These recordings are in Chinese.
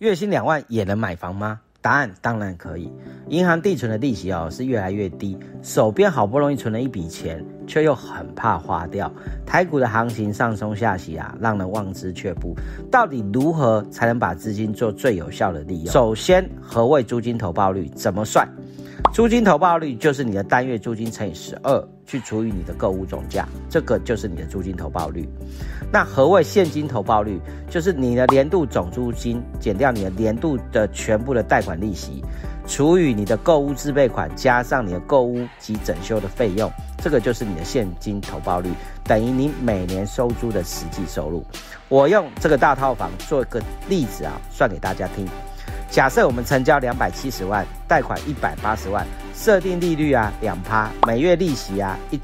月薪2万也能买房吗？答案当然可以。银行定存的利息是越来越低，手边好不容易存了一笔钱，却又很怕花掉。台股的行情上冲下洗让人望之却步。到底如何才能把资金做最有效的利用？首先，何谓租金投报率？怎么算？租金投报率就是你的单月租金乘以12，去除以你的购物总价，这个就是你的租金投报率。那何谓现金投报率？就是你的年度总租金减掉你的年度的全部的贷款利息，除以你的购物自备款加上你的购物及整修的费用，这个就是你的现金投报率，等于你每年收租的实际收入。我用这个大套房做一个例子算给大家听。假设我们成交270万，贷款180万，设定利率2%，每月利息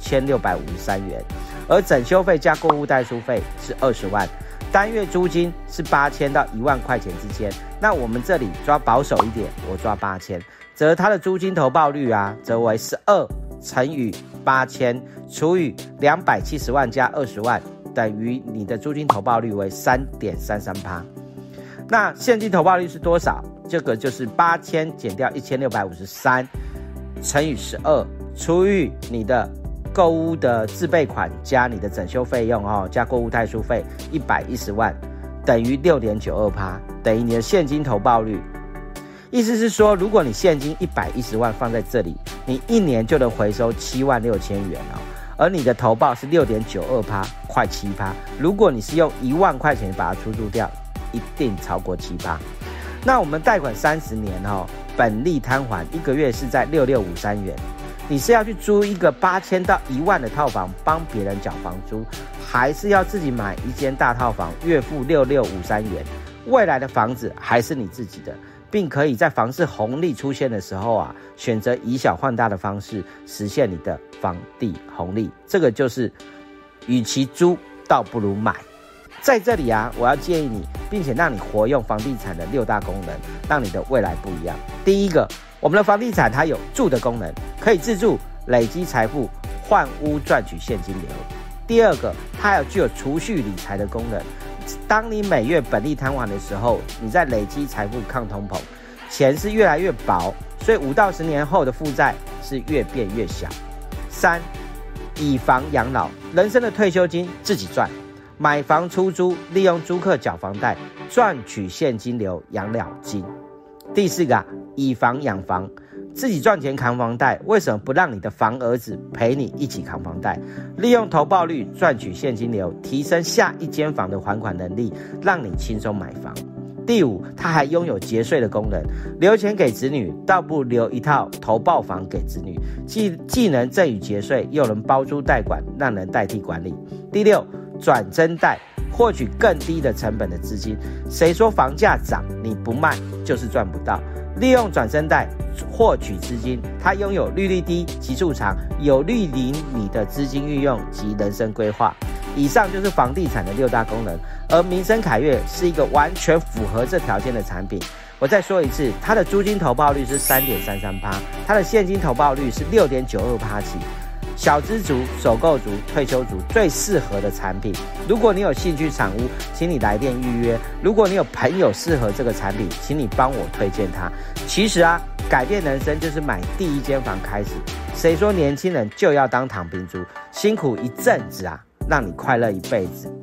1653元，而整修费加购物代书费是20万，单月租金是8000到1万块钱之间。那我们这里抓保守一点，我抓8000，则它的租金投报率则为12乘以8000除以270万加20万，等于你的租金投报率为3.33%。那现金投报率是多少？这个就是8000减掉1653乘以12除以你的购物的自备款加你的整修费用加购物代书费110万，等于6.92%，等于你的现金投报率。意思是说，如果你现金110万放在这里，你一年就能回收76000元而你的投报是6.92%，快7%。如果你是用1万块钱把它出租掉，一定超过7%。那我们贷款30年本利摊还，一个月是在6653元。你是要去租一个8000到1万的套房帮别人缴房租，还是要自己买一间大套房月付6653元？未来的房子还是你自己的，并可以在房市红利出现的时候选择以小换大的方式实现你的房地红利。这个就是与其租倒不如买。在这里我要建议你，并且让你活用房地产的6大功能，让你的未来不一样。第一个，我们的房地产它有住的功能，可以自住、累积财富、换屋赚取现金流。第二个，它还有具有储蓄理财的功能。当你每月本利摊还的时候，你在累积财富抗通膨，钱是越来越薄，所以5到10年后的负债是越变越小。3，以房养老，人生的退休金自己赚。买房出租，利用租客缴房贷赚取现金流养老金。第4个以房养房，自己赚钱扛房贷，为什么不让你的房儿子陪你一起扛房贷？利用投报率赚取现金流，提升下一间房的还款能力，让你轻松买房。第5，它还拥有节税的功能，留钱给子女，倒不如留一套投报房给子女，既能赠与节税，又能包租代管，让人代替管理。第6，转增贷，获取更低的成本的资金。谁说房价涨你不卖就是赚不到？利用转增贷获取资金，它拥有利率低、期数长，有利于你的资金运用及人生规划。以上就是房地产的6大功能，而民生凯悦是一个完全符合这条件的产品。我再说一次，它的租金投报率是3.33%，它的现金投报率是6.92%起。小资族、首购族、退休族最适合的产品。如果你有兴趣赏屋，请你来电预约。如果你有朋友适合这个产品，请你帮我推荐它。其实改变人生就是买第一间房开始。谁说年轻人就要当躺平族？辛苦一阵子让你快乐一辈子。